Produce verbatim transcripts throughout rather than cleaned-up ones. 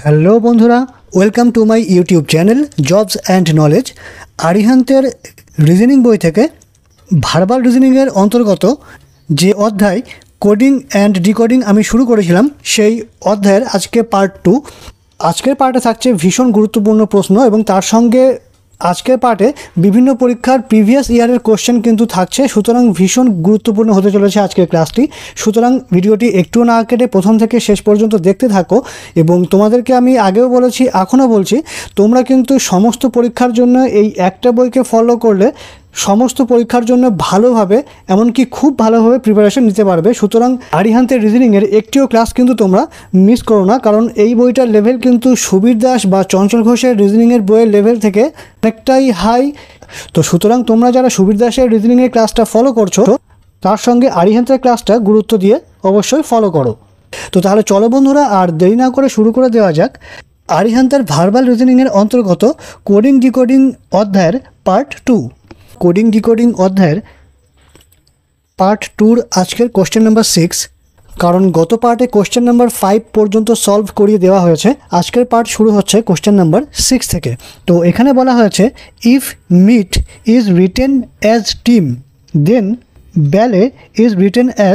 Hello বন্ধুরা, welcome to my YouTube channel jobs and knowledge. আরিহান্তের reasoning বই থেকে ভার্বাল রিজনিংয়ের অন্তর্গত যে অধ্যায় কোডিং অ্যান্ড ডিকোডিং আমি শুরু করেছিলাম, সেই অধ্যায়ের আজকে পার্ট টু। আজকের পার্টে থাকছে ভীষণ গুরুত্বপূর্ণ প্রশ্ন এবং তার সঙ্গে আজকের পার্টে বিভিন্ন পরীক্ষার প্রিভিয়াস ইয়ারের কোশ্চেন কিন্তু থাকছে। সুতরাং ভীষণ গুরুত্বপূর্ণ হতে চলেছে আজকের ক্লাসটি। সুতরাং ভিডিওটি একটু না কেটে প্রথম থেকে শেষ পর্যন্ত দেখতে থাকো। এবং তোমাদেরকে আমি আগেও বলেছি, এখনও বলছি, তোমরা কিন্তু সমস্ত পরীক্ষার জন্য এই একটা বইকে ফলো করলে সমস্ত পরীক্ষার জন্য ভালোভাবে, এমনকি খুব ভালোভাবে প্রিপারেশন নিতে পারবে। সুতরাং আরিহান্তের রিজনিংয়ের একটিও ক্লাস কিন্তু তোমরা মিস করো না, কারণ এই বইটার লেভেল কিন্তু সুবীর দাস বা চঞ্চল ঘোষের রিজনিংয়ের বইয়ের লেভেল থেকে অনেকটাই হাই। তো সুতরাং তোমরা যারা সুবীর দাসের রিজনিংয়ের ক্লাসটা ফলো করছো, তার সঙ্গে আরিহান্তের ক্লাসটা গুরুত্ব দিয়ে অবশ্যই ফলো করো। তো তাহলে চলো বন্ধুরা, আর দেরি না করে শুরু করে দেওয়া যাক আরিহান্তের ভার্বাল রিজনিংয়ের অন্তর্গত কোডিং ডিকোডিং অধ্যায়ের পার্ট টু। কোডিং ডিকোডিং অধ্যায়ের পার্ট টুর আজকের কোশ্চেন নাম্বার সিক্স। কারণ গত পার্টে কোশ্চেন নাম্বার ফাইভ পর্যন্ত সলভ করিয়ে দেওয়া হয়েছে, আজকের পার্ট শুরু হচ্ছে কোশ্চেন নাম্বার সিক্স থেকে। তো এখানে বলা হয়েছে, if meet is written as team then ballet is written as.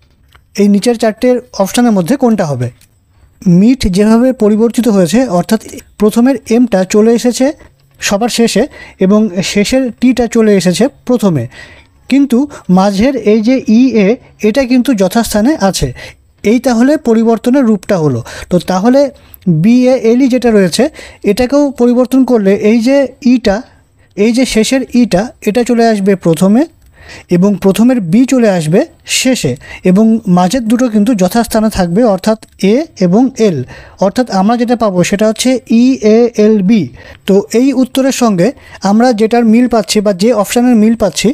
এই নিচের চারটের অপশানের মধ্যে কোনটা হবে? মিট যেভাবে পরিবর্তিত হয়েছে, অর্থাৎ প্রথমের এমটা চলে এসেছে সবার শেষে এবং শেষের টিটা চলে এসেছে প্রথমে, কিন্তু মাঝের এই যে ই এ এটা কিন্তু যথাস্থানে আছে। এই তাহলে পরিবর্তনের রূপটা হলো। তো তাহলে বি এ এলই যেটা রয়েছে, এটাকেও পরিবর্তন করলে এই যে ইটা, এই যে শেষের ইটা, এটা চলে আসবে প্রথমে এবং প্রথমের বি চলে আসবে শেষে এবং মাঝের দুটো কিন্তু যথাস্থানে থাকবে, অর্থাৎ এ এবং এল। অর্থাৎ আমরা যেটা পাবো সেটা হচ্ছে ই এ এল বি। তো এই উত্তরের সঙ্গে আমরা যেটার মিল পাচ্ছি বা যে অপশানের মিল পাচ্ছি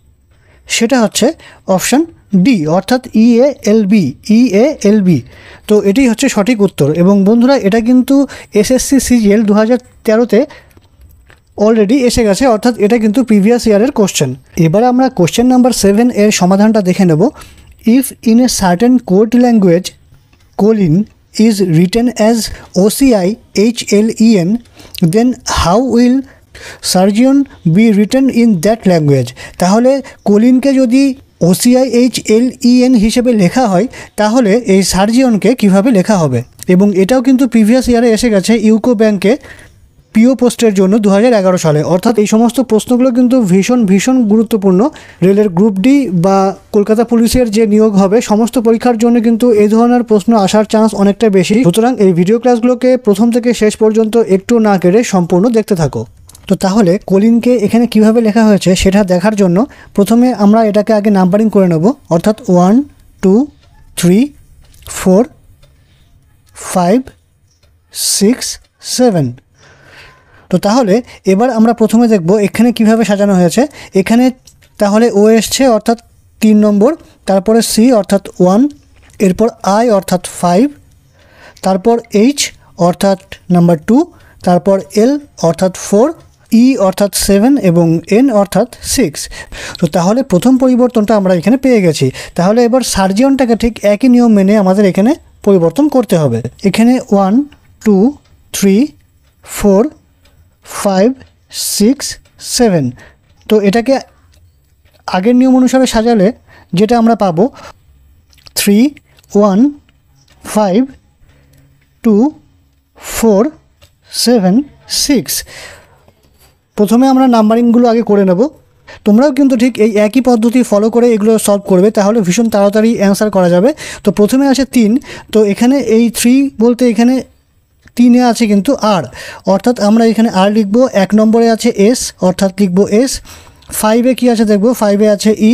সেটা হচ্ছে অপশান ডি, অর্থাৎ ই এ এল বি, ই এ এল বি। তো এটাই হচ্ছে সঠিক উত্তর। এবং বন্ধুরা, এটা কিন্তু এসএসসি সিজিএল দু হাজার তেরোতে অলরেডি এসে গেছে, অর্থাৎ এটা কিন্তু প্রিভিয়াস ইয়ারের কোশ্চেন। এবার আমরা কোশ্চেন নাম্বার সেভেন এর সমাধানটা দেখে নেব। If in a certain code language Colin is written as O C I H L E N then how will surgeon be written in that language. তাহলে কোলিনকে যদি O C I H L E N হিসেবে লেখা হয়, তাহলে এই সার্জিয়নকে কিভাবে লেখা হবে? এবং এটাও কিন্তু প্রিভিয়াস ইয়ারে এসে গেছে ইউকো ব্যাংকে পিও পোস্টের জন্য দু হাজার এগারো সালে। অর্থাৎ এই সমস্ত প্রশ্নগুলো কিন্তু ভীষণ ভীষণ গুরুত্বপূর্ণ। রেলের গ্রুপ ডি বা কলকাতা পুলিশের যে নিয়োগ হবে, সমস্ত পরীক্ষার জন্য কিন্তু এই ধরনের প্রশ্ন আসার চান্স অনেকটা বেশি। সুতরাং এই ভিডিও ক্লাসগুলোকে প্রথম থেকে শেষ পর্যন্ত একটু না কেটে সম্পূর্ণ দেখতে থাকো। তো তাহলে কোলিনকে এখানে কিভাবে লেখা হয়েছে সেটা দেখার জন্য প্রথমে আমরা এটাকে আগে নাম্বারিং করে নেব, অর্থাৎ one two three four five six seven. তো তাহলে এবার আমরা প্রথমে দেখব এখানে কিভাবে সাজানো হয়েছে। এখানে তাহলে ও এসছে, অর্থাৎ তিন নম্বর, তারপরে সি অর্থাৎ ওয়ান, এরপর আই অর্থাৎ ফাইভ, তারপর এইচ অর্থাৎ নাম্বার টু, তারপর এল অর্থাৎ ফোর, ই অর্থাৎ সেভেন এবং এন অর্থাৎ সিক্স। তো তাহলে প্রথম পরিবর্তনটা আমরা এখানে পেয়ে গেছি। তাহলে এবার সার্জিয়নটাকে ঠিক একই নিয়ম মেনে আমাদের এখানে পরিবর্তন করতে হবে। এখানে one two three four five six seven. তো এটাকে আগের নিয়ম অনুসারে সাজালে যেটা আমরা পাবো, three one five two four seven six. প্রথমে আমরা নাম্বারিংগুলো আগে করে নেব। তোমরাও কিন্তু ঠিক এই একই পদ্ধতি ফলো করে এগুলো সলভ করবে, তাহলে ভীষণ তাড়াতাড়ি অ্যান্সার করা যাবে। তো প্রথমে আসে তিন। তো এখানে এই থ্রি বলতে এখানে তিনে আছে কিন্তু আর, অর্থাৎ আমরা এখানে আর লিখব। এক নম্বরে আছে এস, অর্থাৎ লিখব এস। ফাইভে কী আছে দেখব, ফাইভে আছে ই,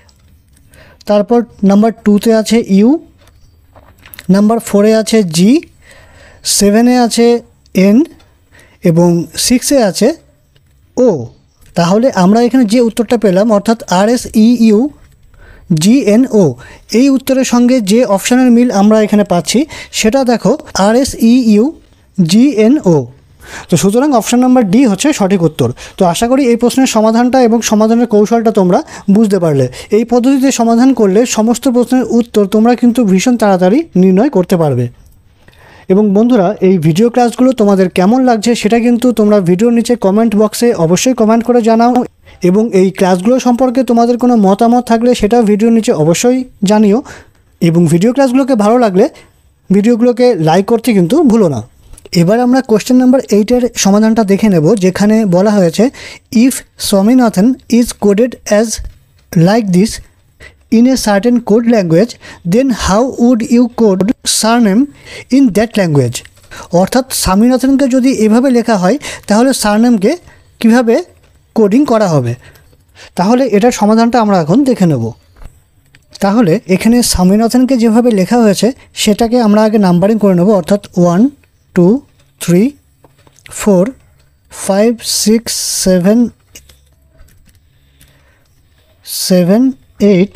তারপর নাম্বার টুতে আছে ইউ, নাম্বার ফোরে আছে জি, সেভেনে আছে এন এবং সিক্সে আছে ও। তাহলে আমরা এখানে যে উত্তরটা পেলাম, অর্থাৎ R S E U G N O, এই উত্তরের সঙ্গে যে অপশানের মিল আমরা এখানে পাচ্ছি সেটা দেখো, R S E U G N O. তো সুতরাং অপশান নাম্বার ডি হচ্ছে সঠিক উত্তর। তো আশা করি এই প্রশ্নের সমাধানটা এবং সমাধানের কৌশলটা তোমরা বুঝতে পারলে। এই পদ্ধতিতে সমাধান করলে সমস্ত প্রশ্নের উত্তর তোমরা কিন্তু ভীষণ তাড়াতাড়ি নির্ণয় করতে পারবে। এবং বন্ধুরা এই ভিডিও ক্লাসগুলো তোমাদের কেমন লাগছে সেটা কিন্তু তোমরা ভিডিওর নিচে কমেন্ট বক্সে অবশ্যই কমেন্ট করে জানাও এবং এই ক্লাসগুলো সম্পর্কে তোমাদের কোনো মতামত থাকলে সেটা ভিডিওর নিচে অবশ্যই জানিও এবং ভিডিও ক্লাসগুলোকে ভালো লাগলে ভিডিওগুলোকে লাইক করতে কিন্তু ভুলো না। এবার আমরা কোশ্চেন নাম্বার এইটের সমাধানটা দেখে নেব, যেখানে বলা হয়েছে if Swaminathan is coded as like this in a certain code language then how would you code surname in that language. অর্থাৎ স্বামীনাথনকে যদি এভাবে লেখা হয় তাহলে সারনেমকে কিভাবে কোডিং করা হবে। তাহলে এটার সমাধানটা আমরা এখন দেখে নেব। তাহলে এখানে স্বামীনাথনকে যেভাবে লেখা হয়েছে সেটাকে আমরা আগে নাম্বারিং করে নেব, অর্থাৎ one two three four five six seven seven eight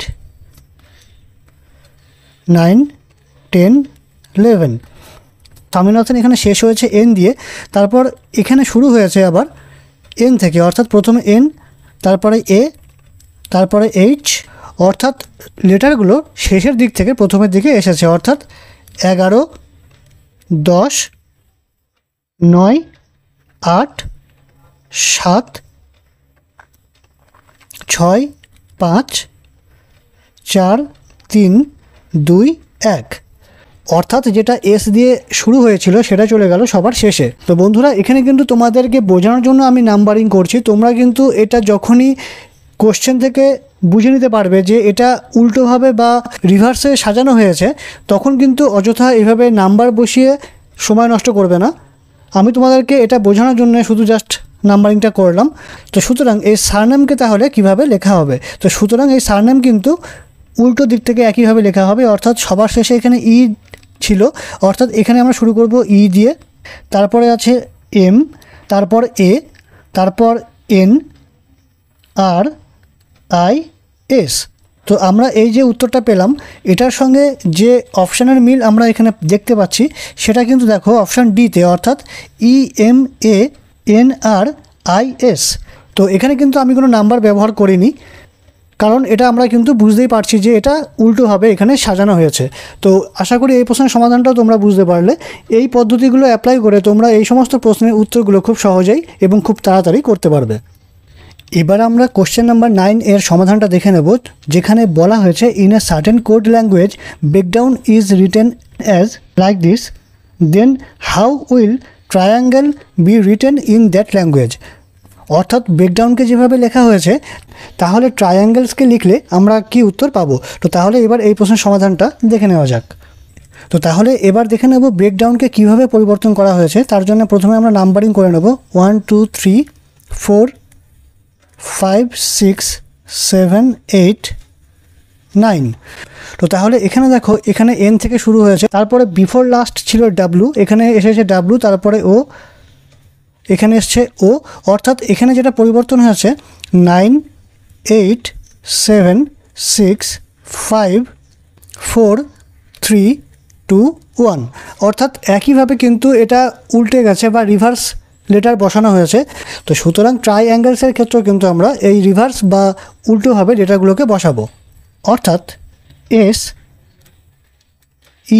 nine ten eleven. Swaminathan এখানে শেষ হয়েছে এন দিয়ে, তারপর এখানে শুরু হয়েছে আবার এন থেকে, অর্থাৎ প্রথমে এন, তারপরে এ, তারপরে এইচ, অর্থাৎ লেটারগুলো শেষের দিক থেকে প্রথমের দিকে এসেছে, অর্থাৎ এগারো, দশ, নয়, আট, সাত, ছয়, পাঁচ, চার, তিন, দুই, এক। অর্থাৎ যেটা এস দিয়ে শুরু হয়েছিল সেটা চলে গেল সবার শেষে। তো বন্ধুরা এখানে কিন্তু তোমাদেরকে বোঝানোর জন্য আমি নাম্বারিং করছি, তোমরা কিন্তু এটা যখনই কোশ্চেন থেকে বুঝে নিতে পারবে যে এটা উল্টোভাবে বা রিভার্সে সাজানো হয়েছে, তখন কিন্তু অযথা এভাবে নাম্বার বসিয়ে সময় নষ্ট করবে না। আমি তোমাদেরকে এটা বোঝানোর জন্য শুধু জাস্ট নাম্বারিংটা করলাম। তো সুতরাং এই সারনেমকে তাহলে কিভাবে লেখা হবে, তো সুতরাং এই সারনেম কিন্তু উল্টো দিক থেকে একইভাবে লেখা হবে, অর্থাৎ সবার শেষে এখানে ই ছিল, অর্থাৎ এখানে আমরা শুরু করব ই দিয়ে, তারপরে আছে এম, তারপর এ, তারপর এন, আর, আই, এস। তো আমরা এই যে উত্তরটা পেলাম এটার সঙ্গে যে অপশানের মিল আমরা এখানে দেখতে পাচ্ছি সেটা কিন্তু দেখো অপশান ডিতে, অর্থাৎ E M A N R I S. তো এখানে কিন্তু আমি কোনো নাম্বার ব্যবহার করিনি, কারণ এটা আমরা কিন্তু বুঝতেই পারছি যে এটা উল্টোভাবে এখানে সাজানো হয়েছে। তো আশা করি এই প্রশ্নের সমাধানটাও তোমরা বুঝতে পারলে। এই পদ্ধতিগুলো অ্যাপ্লাই করে তোমরা এই সমস্ত প্রশ্নের উত্তরগুলো খুব সহজেই এবং খুব তাড়াতাড়ি করতে পারবে। এবার আমরা কোশ্চেন নাম্বার নাইন এর সমাধানটা দেখে নেব, যেখানে বলা হয়েছে in a certain code language breakdown is written as like this then how will triangle be written in that language. অর্থাৎ ব্রেকডাউনকে যেভাবে লেখা হয়েছে তাহলে ট্রায়াঙ্গেলসকে লিখলে আমরা কি উত্তর পাবো। তো তাহলে এবার এই প্রশ্নের সমাধানটা দেখে নেওয়া যাক। তো তাহলে এবার দেখে নেব ব্রেকডাউনকে কিভাবে পরিবর্তন করা হয়েছে। তার জন্য প্রথমে আমরা নাম্বারিং করে নেব one two three four five six seven eight nine. তো তাহলে এখানে দেখো এখানে এন থেকে শুরু হয়েছে, তারপরে বিফোর লাস্ট ছিল ডাব্লু, এখানে এসেছে ডাব্লু, তারপরে ও, এখানে এসছে ও, অর্থাৎ এখানে যেটা পরিবর্তন হয়েছে nine eight seven six five four three two one. অর্থাৎ একইভাবে কিন্তু এটা উল্টে গেছে বা রিভার্স লেটার বসানো হয়েছে। তো সুতরাং ট্রাইঅ্যাঙ্গেলসের ক্ষেত্রেও কিন্তু আমরা এই রিভার্স বা উল্টোভাবে লেটারগুলোকে বসাবো, অর্থাৎ S E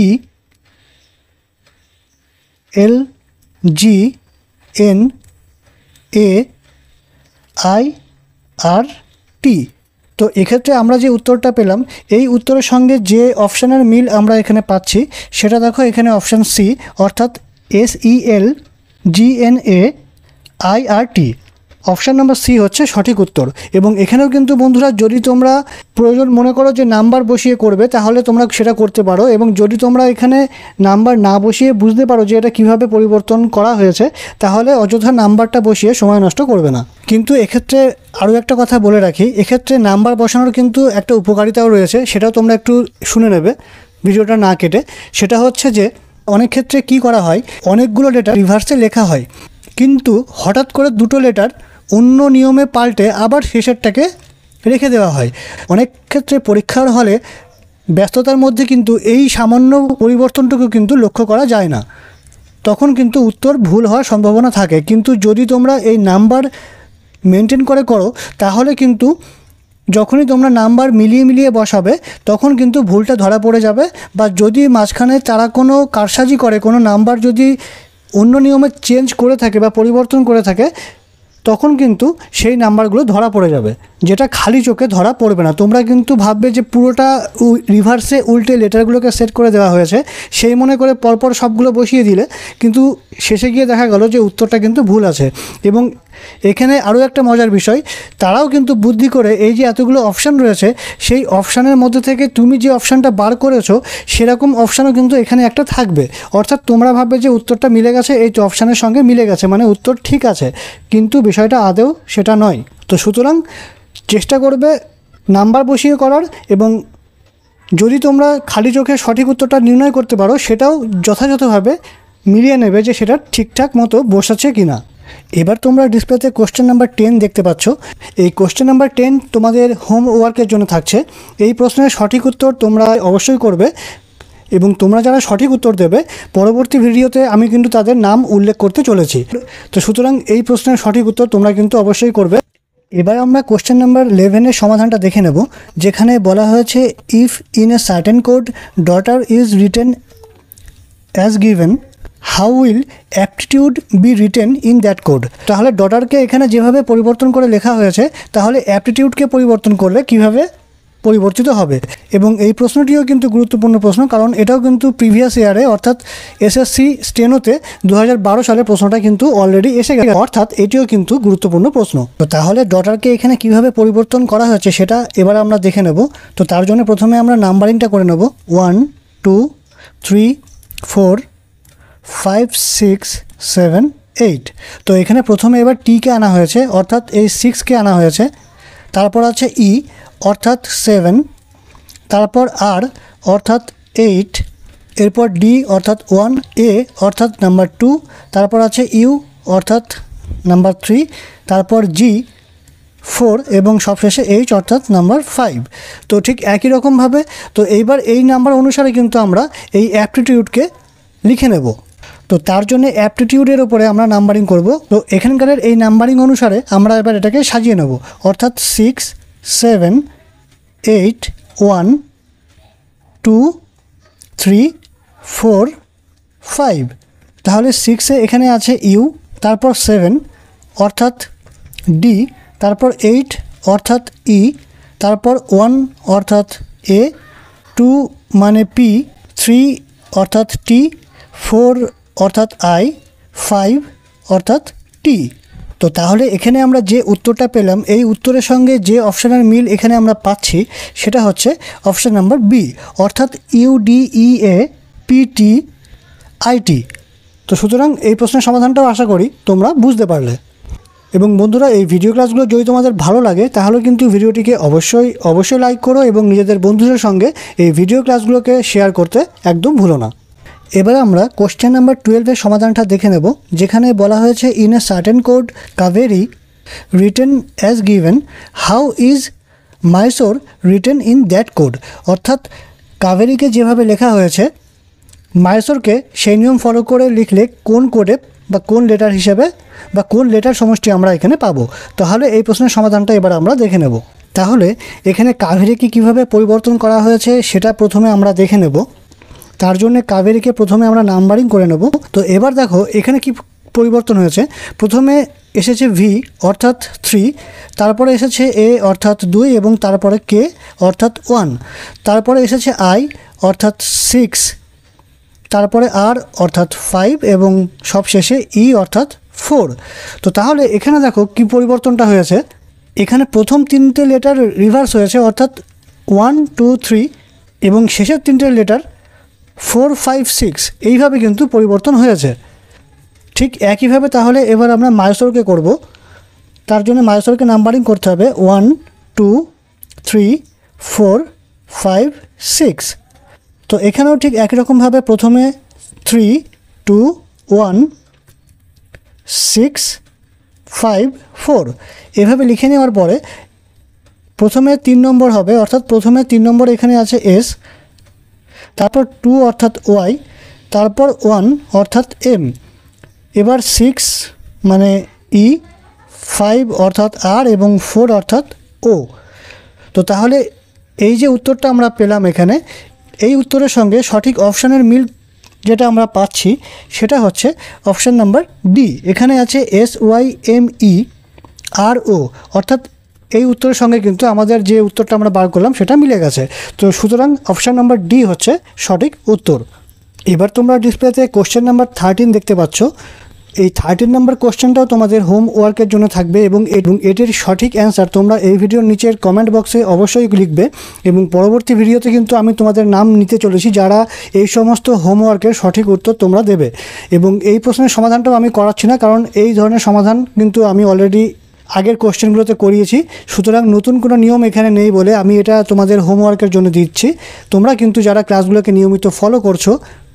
L G N A I R T. তো এক্ষেত্রে আমরা যে উত্তরটা পেলাম এই উত্তরের সঙ্গে যে অপশানের মিল আমরা এখানে পাচ্ছি সেটা দেখো এখানে অপশান সি, অর্থাৎ S E L G N A I R T. Option number C হচ্ছে সঠিক উত্তর। এবং এখানেও কিন্তু বন্ধুরা যদি তোমরা প্রয়োজন মনে করো যে নাম্বার বসিয়ে করবে তাহলে তোমরা সেটা করতে পারো, এবং যদি তোমরা এখানে নাম্বার না বসিয়ে বুঝতে পারো যে এটা কিভাবে পরিবর্তন করা হয়েছে তাহলে অযথা নাম্বারটা বসিয়ে সময় নষ্ট করবে না। কিন্তু এক্ষেত্রে আরও একটা কথা বলে রাখি, এক্ষেত্রে নাম্বার বসানোর কিন্তু একটা উপকারিতাও রয়েছে, সেটাও তোমরা একটু শুনে নেবে ভিডিওটা না কেটে। সেটা হচ্ছে যে অনেক ক্ষেত্রে কি করা হয়, অনেকগুলো লেটার রিভার্সে লেখা হয় কিন্তু হঠাৎ করে দুটো লেটার অন্য নিয়মে পাল্টে আবার শেষেরটাকে রেখে দেওয়া হয়। অনেক ক্ষেত্রে পরীক্ষার হলে ব্যস্ততার মধ্যে কিন্তু এই সামান্য পরিবর্তনটুকু কিন্তু লক্ষ্য করা যায় না, তখন কিন্তু উত্তর ভুল হওয়ার সম্ভাবনা থাকে। কিন্তু যদি তোমরা এই নাম্বার মেনটেন করে করো তাহলে কিন্তু যখনই তোমরা নাম্বার মিলিয়ে মিলিয়ে বসাবে তখন কিন্তু ভুলটা ধরা পড়ে যাবে, বা যদি মাঝখানে তারা কোনো কারসাজি করে, কোনো নাম্বার যদি অন্য নিয়মে চেঞ্জ করে থাকে বা পরিবর্তন করে থাকে, তখন কিন্তু সেই নাম্বারগুলো ধরা পড়ে যাবে, যেটা খালি চোখে ধরা পড়বে না। তোমরা কিন্তু ভাববে যে পুরোটা রিভার্সে উল্টে লেটারগুলোকে সেট করে দেওয়া হয়েছে, সেই মনে করে পরপর সবগুলো বসিয়ে দিলে কিন্তু শেষে গিয়ে দেখা গেল যে উত্তরটা কিন্তু ভুল আছে। এবং এখানে আরও একটা মজার বিষয়, তারাও কিন্তু বুদ্ধি করে এই যে এতগুলো অপশান রয়েছে, সেই অপশানের মধ্যে থেকে তুমি যে অপশানটা বার করেছো সেরকম অপশানও কিন্তু এখানে একটা থাকবে। অর্থাৎ তোমরা ভাববে যে উত্তরটা মিলে গেছে, এই অপশানের সঙ্গে মিলে গেছে, মানে উত্তর ঠিক আছে, কিন্তু বিষয়টা আদৌ সেটা নয়। তো সুতরাং চেষ্টা করবে নাম্বার বসিয়ে করার, এবং যদি তোমরা খালি চোখে সঠিক উত্তরটা নির্ণয় করতে পারো সেটাও যথাযথভাবে মিলিয়ে নেবে যে সেটা ঠিকঠাক মতো বসাচ্ছে কি না। এবার তোমরা ডিসপ্লেতে কোশ্চেন নাম্বার টেন দেখতে পাচ্ছ। এই কোশ্চেন নাম্বার টেন তোমাদের হোমওয়ার্কের জন্য থাকছে। এই প্রশ্নের সঠিক উত্তর তোমরা অবশ্যই করবে, এবং তোমরা যারা সঠিক উত্তর দেবে পরবর্তী ভিডিওতে আমি কিন্তু তাদের নাম উল্লেখ করতে চলেছি। তো সুতরাং এই প্রশ্নের সঠিক উত্তর তোমরা কিন্তু অবশ্যই করবে। এবার আমরা কোশ্চেন নাম্বার ইলেভেনের সমাধানটা দেখে নেব, যেখানে বলা হয়েছে if in a certain code daughter is written as given how will aptitude be written in that code. তাহলে ডটারকে এখানে যেভাবে পরিবর্তন করে লেখা হয়েছে, তাহলে অ্যাপটিটিউডকে পরিবর্তন করলে কিভাবে পরিবর্তিত হবে। এবং এই প্রশ্নটিও কিন্তু গুরুত্বপূর্ণ প্রশ্ন, কারণ এটাও কিন্তু প্রিভিয়াস ইয়ারে অর্থাৎ এসএসসি স্টেনোতে দু হাজার বারো সালের প্রশ্নটা কিন্তু অলরেডি এসে গেছে, অর্থাৎ এটিও কিন্তু গুরুত্বপূর্ণ প্রশ্ন। তো তাহলে ডটারকে এখানে কিভাবে পরিবর্তন করা হয়েছে সেটা এবার আমরা দেখে নেব। তো তার জন্য প্রথমে আমরা নাম্বারিংটা করে নেব, one two three four five six seven eight. তো এখানে প্রথমে এবার টিকে আনা হয়েছে, অর্থাৎ এই সিক্সকে আনা হয়েছে, তারপর আছে ই অর্থাৎ সেভেন, তারপর আর অর্থাৎ এইট, এরপর ডি অর্থাৎ ওয়ান, এ অর্থাৎ নাম্বার টু, তারপর আছে ইউ অর্থাৎ নাম্বার থ্রি, তারপর জি ফোর, এবং সবশেষে এইচ অর্থাৎ নাম্বার ফাইভ। তো ঠিক একই রকমভাবে তো এইবার এই নাম্বার অনুসারে কিন্তু আমরা এই অ্যাপটিটিউডকে লিখে নেব। তো তার জন্য অ্যাপটিটিউডের উপরে আমরা নাম্বারিং করব। তো এখানকার এই নাম্বারিং অনুসারে আমরা এবার এটাকে সাজিয়ে নেব, অর্থাৎ six seven eight one two three four five. তাহলে সিক্সে এখানে আছে ইউ, তারপর সেভেন অর্থাৎ ডি, তারপর এইট অর্থাৎ ই, তারপর ওয়ান অর্থাৎ এ, টু মানে পি, থ্রি অর্থাৎ টি, ফোর অর্থাৎ আই, ফাইভ অর্থাৎ টি। তো তাহলে এখানে আমরা যে উত্তরটা পেলাম, এই উত্তরের সঙ্গে যে অপশানের মিল এখানে আমরা পাচ্ছি সেটা হচ্ছে অপশান নাম্বার বি, অর্থাৎ ইউডিইএ পিটি আইটি। তো সুতরাং এই প্রশ্নের সমাধানটাও আশা করি তোমরা বুঝতে পারলে। এবং বন্ধুরা, এই ভিডিও ক্লাসগুলো যদি তোমাদের ভালো লাগে তাহলে কিন্তু ভিডিওটিকে অবশ্যই অবশ্যই লাইক করো, এবং নিজেদের বন্ধুদের সঙ্গে এই ভিডিও ক্লাসগুলোকে শেয়ার করতে একদম ভুলো না। এবার আমরা কোশ্চেন নাম্বার টুয়েলভের সমাধানটা দেখে নেব, যেখানে বলা হয়েছে in a certain code Kaveri written as given how is Mysore written in that code. অর্থাৎ কাভেরিকে যেভাবে লেখা হয়েছে মাইসোরকে সেই নিয়ম ফলো করে লিখলে কোন কোডে বা কোন লেটার হিসেবে বা কোন লেটার সমষ্টি আমরা এখানে পাবো। তাহলে এই প্রশ্নের সমাধানটা এবার আমরা দেখে নেব। তাহলে এখানে কাভেরিকে কিভাবে পরিবর্তন করা হয়েছে সেটা প্রথমে আমরা দেখে নেব। তার জন্য কাভেরিকে প্রথমে আমরা নাম্বারিং করে নেব। তো এবার দেখো এখানে কি পরিবর্তন হয়েছে। প্রথমে এসেছে ভি অর্থাৎ থ্রি, তারপরে এসেছে এ অর্থাৎ দুই, এবং তারপরে কে অর্থাৎ ওয়ান, তারপরে এসেছে আই অর্থাৎ সিক্স, তারপরে আর অর্থাৎ ফাইভ, এবং সবশেষে ই অর্থাৎ ফোর। তো তাহলে এখানে দেখো কি পরিবর্তনটা হয়েছে। এখানে প্রথম তিনটে লেটার রিভার্স হয়েছে, অর্থাৎ ওয়ান টু থ্রি, এবং শেষের তিনটে লেটার ফোর ফাইভ সিক্স, এইভাবে কিন্তু পরিবর্তন হয়েছে। ঠিক একইভাবে তাহলে এবার আমরা মাইসোরকে করব। তার জন্য মাইসোরকে নাম্বারিং করতে হবে one two three four five six. তো এখানেও ঠিক একই রকমভাবে প্রথমে three two one six five four এভাবে লিখে নেওয়ার পরে প্রথমে তিন নম্বর হবে, অর্থাৎ প্রথমে তিন নম্বর এখানে আছে এস, তারপর টু অর্থাৎ ওয়াই, তারপর ওয়ান অর্থাৎ এম, এবার সিক্স মানে ই, ফাইভ অর্থাৎ আর, এবং ফোর অর্থাৎ ও। তো তাহলে এই যে উত্তরটা আমরা পেলাম এখানে, এই উত্তরের সঙ্গে সঠিক অপশানের মিল যেটা আমরা পাচ্ছি সেটা হচ্ছে অপশান নাম্বার ডি। এখানে আছে S Y M E R O, অর্থাৎ এই উত্তরের সঙ্গে কিন্তু আমাদের যে উত্তরটা আমরা বার করলাম সেটা মিলে গেছে। তো সুতরাং অপশান নাম্বার ডি হচ্ছে সঠিক উত্তর। এবার তোমরা ডিসপ্লেতে কোশ্চেন নাম্বার থার্টিন দেখতে পাচ্ছ। এই থার্টিন নাম্বার কোশ্চেনটাও তোমাদের হোমওয়ার্কের জন্য থাকবে এবং এটির সঠিক অ্যান্সার তোমরা এই ভিডিওর নিচের কমেন্ট বক্সে অবশ্যই লিখবে এবং পরবর্তী ভিডিওতে কিন্তু আমি তোমাদের নাম নিতে চলেছি যারা এই সমস্ত হোমওয়ার্কের সঠিক উত্তর তোমরা দেবে। এবং এই প্রশ্নের সমাধানটাও আমি করাচ্ছি না, কারণ এই ধরনের সমাধান কিন্তু আমি অলরেডি আগের কোশ্চেনগুলোতে করিয়েছি। সুতরাং নতুন কোনো নিয়ম এখানে নেই বলে আমি এটা তোমাদের হোমওয়ার্কের জন্য দিচ্ছি। তোমরা কিন্তু যারা ক্লাসগুলোকে নিয়মিত ফলো করছো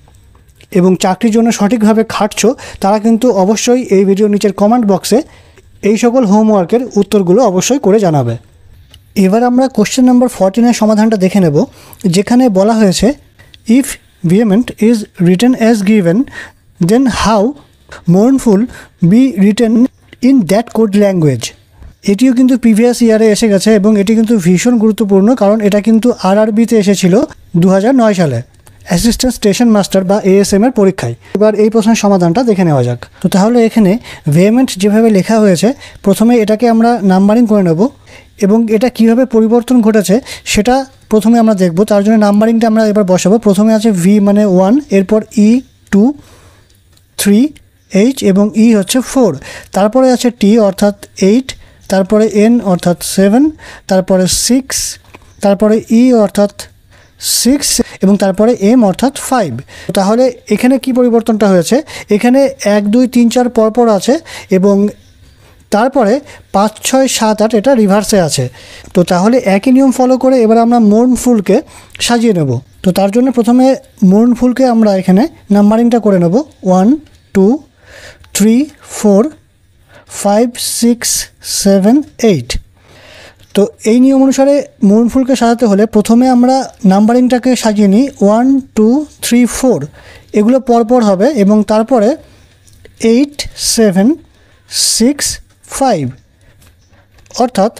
এবং চাকরির জন্য সঠিকভাবে খাটছো তারা কিন্তু অবশ্যই এই ভিডিওর নিচের কমেন্ট বক্সে এই সকল হোমওয়ার্কের উত্তরগুলো অবশ্যই করে জানাবে। এবার আমরা কোশ্চেন নাম্বার ফোরটিনের সমাধানটা দেখে নেব, যেখানে বলা হয়েছে if vehement is written as given then how mournful be written in that code language. এটিও কিন্তু প্রিভিয়াস ইয়ারে এসে গেছে এবং এটি কিন্তু ভীষণ গুরুত্বপূর্ণ, কারণ এটা কিন্তু আরআরবিতে এসেছিল দু হাজার নয় সালে অ্যাসিস্ট্যান্ট স্টেশন মাস্টার বা এএসএম এর পরীক্ষায়। এবার এই প্রশ্নের সমাধানটা দেখে নেওয়া যাক। তো তাহলে এখানে ভেহেমেন্ট যেভাবে লেখা হয়েছে প্রথমে এটাকে আমরা নাম্বারিং করে নেব এবং এটা কিভাবে পরিবর্তন ঘটেছে সেটা প্রথমে আমরা দেখব। তার জন্য নাম্বারিংটা আমরা এবার বসাবো। প্রথমে আছে ভি মানে ওয়ান, এরপর ই টু, থ্রি, এইচ এবং ই হচ্ছে ফোর, তারপরে আছে টি অর্থাৎ এইট, তারপরে এন অর্থাৎ সেভেন, তারপরে সিক্স, তারপরে ই অর্থাৎ সিক্স এবং তারপরে এম অর্থাৎ ফাইভ। তাহলে এখানে কি পরিবর্তনটা হয়েছে, এখানে এক দুই তিন চার পরপর আছে এবং তারপরে পাঁচ ছয় সাত আট এটা রিভার্সে আছে। তো তাহলে একই নিয়ম ফলো করে এবার আমরা মোর্নফুলকে সাজিয়ে নেব। তো তার জন্য প্রথমে মোর্নফুলকে আমরা এখানে নাম্বারিংটা করে নেব one two three four five six seven eight. তো এই নিয়ম অনুসারে মোর্নফুলকে সাজাতে হলে প্রথমে আমরা নাম্বারিংটাকে সাজিয়ে নিই ওয়ান টু থ্রি ফোর, এগুলো পরপর হবে এবং তারপরে এইট সেভেন সিক্স ফাইভ, অর্থাৎ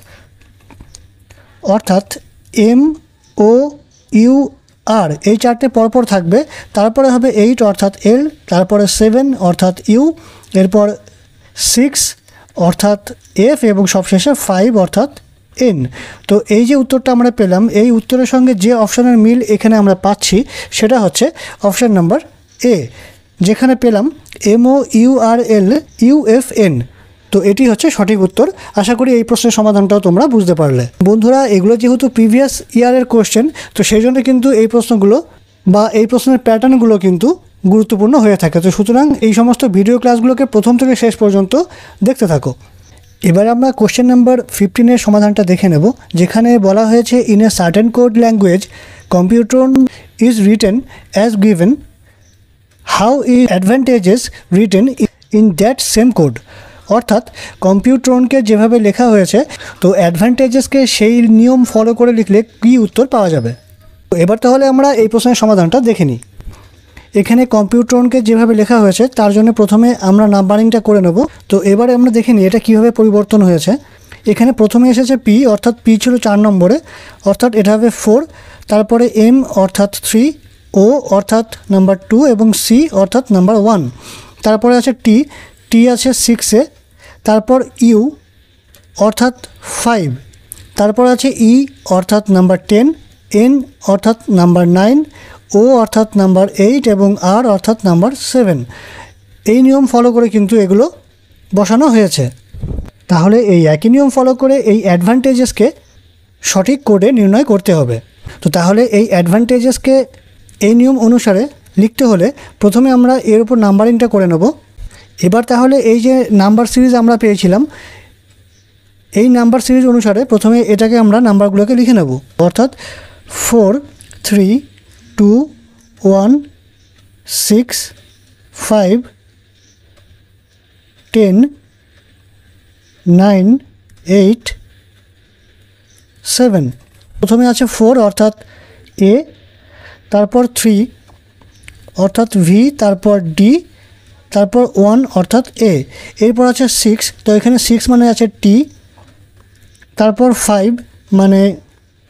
অর্থাৎ এম ও ইউ আর এই চারটে পরপর থাকবে। তারপরে হবে এইট অর্থাৎ এল, তারপরে সেভেন অর্থাৎ ইউ, এরপর সিক্স অর্থাৎ এফ এবং সবশেষে ফাইভ অর্থাৎ এন। তো এই যে উত্তরটা আমরা পেলাম এই উত্তরের সঙ্গে যে অপশানের মিল এখানে আমরা পাচ্ছি সেটা হচ্ছে অপশান নাম্বার এ, যেখানে পেলাম এমও ইউআরএল ইউএফএন। তো এটি হচ্ছে সঠিক উত্তর। আশা করি এই প্রশ্নের সমাধানটাও তোমরা বুঝতে পারলে। বন্ধুরা, এগুলো যেহেতু প্রিভিয়াস ইয়ারের কোশ্চেন তো সেই জন্য কিন্তু এই প্রশ্নগুলো বা এই প্রশ্নের প্যাটার্নগুলো কিন্তু গুরুত্বপূর্ণ হয়ে থাকে। তো সুতরাং এই সমস্ত ভিডিও ক্লাসগুলোকে প্রথম থেকে শেষ পর্যন্ত দেখতে থাকো। এবার আমরা কোশ্চেন নাম্বার ফিফটিনের সমাধানটা দেখে নেব, যেখানে বলা হয়েছে in a certain code language computer is written as given how is advantages written in that same code. অর্থাৎ কম্পিউটরনকে যেভাবে লেখা হয়েছে তো অ্যাডভান্টেজেসকে সেই নিয়ম ফলো করে লিখলে কী উত্তর পাওয়া যাবে। তো এবার তাহলে আমরা এই প্রশ্নের সমাধানটা দেখে নিই। এখানে কম্পিউটরনকে যেভাবে লেখা হয়েছে তার জন্য প্রথমে আমরা নাম্বারিংটা করে নেব। তো এবারে আমরা দেখে নিই এটা কীভাবে পরিবর্তন হয়েছে। এখানে প্রথমে এসেছে পি, অর্থাৎ পি ছিল চার নম্বরে, অর্থাৎ এটা হবে ফোর, তারপরে এম অর্থাৎ থ্রি, ও অর্থাৎ নাম্বার টু এবং সি অর্থাৎ নাম্বার ওয়ান, তারপরে আছে টি, টি আছে সিক্সে, তারপর ইউ অর্থাৎ ফাইভ, তারপর আছে ই অর্থাৎ নাম্বার টেন, এন অর্থাৎ নাম্বার নাইন, ও অর্থাৎ নাম্বার এইট এবং আর অর্থাৎ নাম্বার সেভেন। এই নিয়ম ফলো করে কিন্তু এগুলো বসানো হয়েছে। তাহলে এই একই নিয়ম ফলো করে এই অ্যাডভান্টেজেসকে সঠিক কোডে নির্ণয় করতে হবে। তো তাহলে এই অ্যাডভান্টেজেসকে এই নিয়ম অনুসারে লিখতে হলে প্রথমে আমরা এর উপর নাম্বারিংটা করে নেব। এবার তাহলে এই যে নাম্বার সিরিজ আমরা পেয়েছিলাম এই নাম্বার সিরিজ অনুসারে প্রথমে এটাকে আমরা নাম্বারগুলোকে লিখে নেব, অর্থাৎ four three two one six five ten nine eight seven. প্রথমে আছে ফোর অর্থাৎ এ, তারপর থ্রি অর্থাৎ ভি, তারপর ডি, তারপর ওয়ান অর্থাৎ এ, এরপর আছে সিক্স, তো এখানে সিক্স মানে আছে টি, তারপর ফাইভ মানে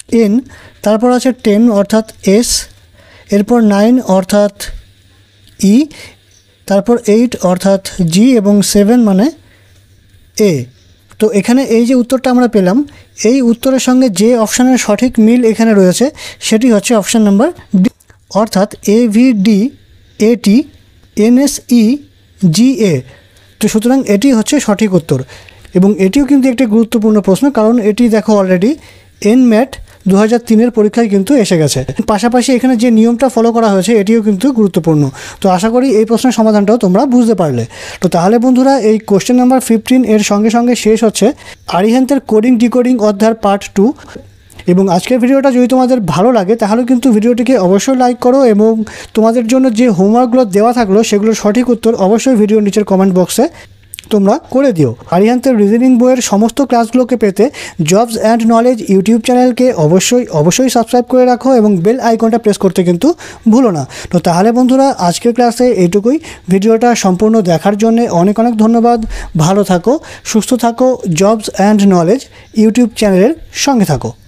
এন, তারপর আছে টেন অর্থাৎ এস, এরপর নাইন অর্থাৎ ই, তারপর এইট অর্থাৎ জি এবং সেভেন মানে এ। তো এখানে এই যে উত্তরটা আমরা পেলাম, এই উত্তরের সঙ্গে যে অপশানের সঠিক মিল এখানে রয়েছে সেটি হচ্ছে অপশান নাম্বার ডি, অর্থাৎ A V D A T N S E G A. তো সুতরাং এটি হচ্ছে সঠিক উত্তর এবং এটিও কিন্তু একটি গুরুত্বপূর্ণ প্রশ্ন, কারণ এটি দেখো অলরেডি এনম্যাট দু হাজার তিনের পরীক্ষায় কিন্তু এসে গেছে। পাশাপাশি এখানে যে নিয়মটা ফলো করা হয়েছে এটিও কিন্তু গুরুত্বপূর্ণ। তো আশা করি এই প্রশ্নের সমাধানটাও তোমরা বুঝতে পারলে। তো তাহলে বন্ধুরা, এই কোশ্চেন নাম্বার ফিফটিন এর সঙ্গে সঙ্গে শেষ হচ্ছে আরিহান্তের কোডিং ডিকোডিং অধ্যায়ের পার্ট টু। এবং আজকের ভিডিওটা যদি তোমাদের ভালো লাগে তাহলে কিন্তু ভিডিওটিকে অবশ্যই লাইক করো এবং তোমাদের জন্য যে হোমওয়ার্কগুলো দেওয়া থাকলো সেগুলোর সঠিক উত্তর অবশ্যই ভিডিওর নিচের কমেন্ট বক্সে তোমরা করে দিও। আরিহান্তের রিজনিং বইয়ের সমস্ত ক্লাসগুলোকে পেতে জবস অ্যান্ড নলেজ ইউটিউব চ্যানেলকে অবশ্যই অবশ্যই সাবস্ক্রাইব করে রাখো এবং বেল আইকনটা প্রেস করতে কিন্তু ভুলো না। তো তাহলে বন্ধুরা, আজকের ক্লাসে এইটুকুই। ভিডিওটা সম্পূর্ণ দেখার জন্য অনেক অনেক ধন্যবাদ। ভালো থাকো, সুস্থ থাকো, জবস অ্যান্ড নলেজ ইউটিউব চ্যানেলের সঙ্গে থাকো।